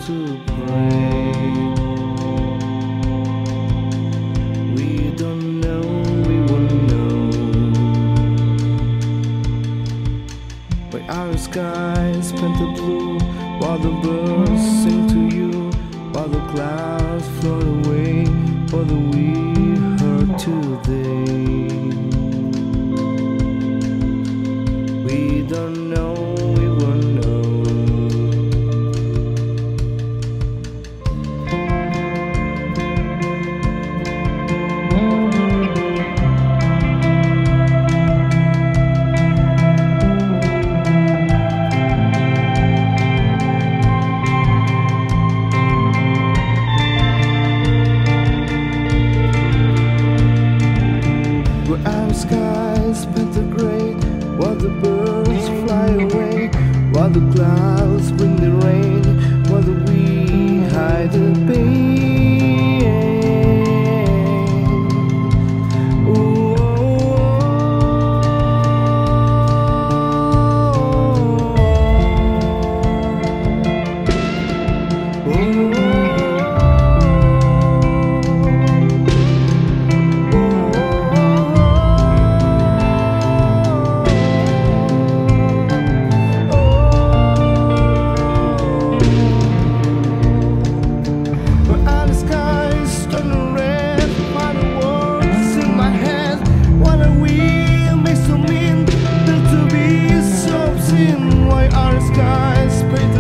to break. We don't know, we won't know. Why our skies paint the blue, while the birds sing to you, while the clouds float away, for the we heard today. We don't know, we won't know. Where our skies paint the gray, while the birds fly away, while the clouds bring the rain, while the we hide the pain. Ooh, oh, oh, oh. Skies paint